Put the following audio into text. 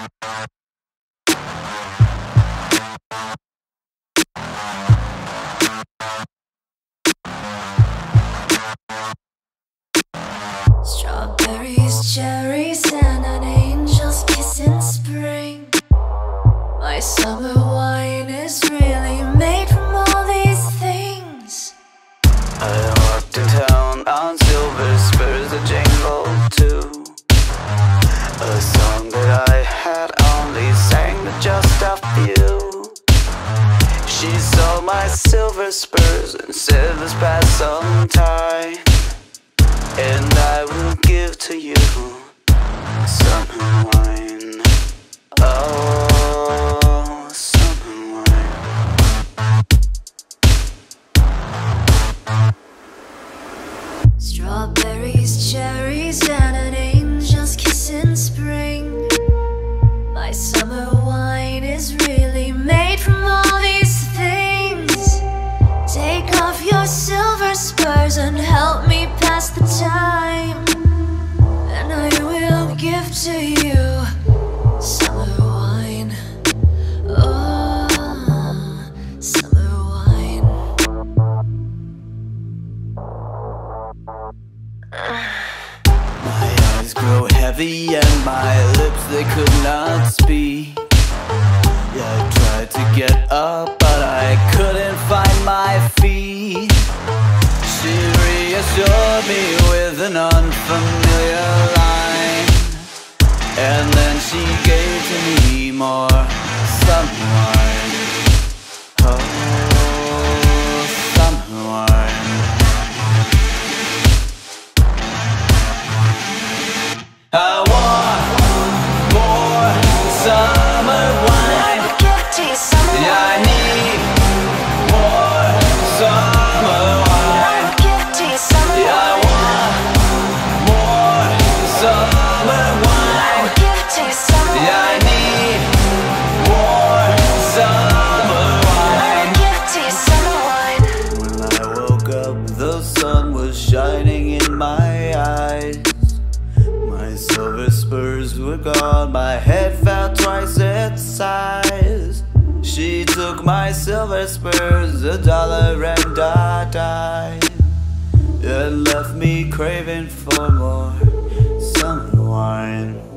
Strawberries, cherries, and an angel's kiss in spring. My summer wine is really made from all these things. I walked in town on silver spurs, a jingle too. A song that I had only sang to just a few. She saw my silver spurs and said, let's pass some time, and I will give to you summer wine. Oh, summer wine. Strawberries, cherries, and an angel's kiss in spring. My summer wine is really made from all these things. Take off your silver spurs and help me pass the time, and I will give to you summer wine. Oh, summer wine. My eyes grow heavy and my lips, they could not speak. Yeah, I tried to get up, but I couldn't find my feet. She reassured me with an unfamiliar line, and then she gave to me more summer wine. Oh, summer wine. I want more summer wine. Yeah, I need more summer wine. Yeah, I want more summer wine. Yeah, I need more summer wine. When I woke up, the sun was shining in my eyes. My silver spurs were gone, my head felt twice its size. She took my silver spurs, $1 and a dime, and left me craving for more summer wine.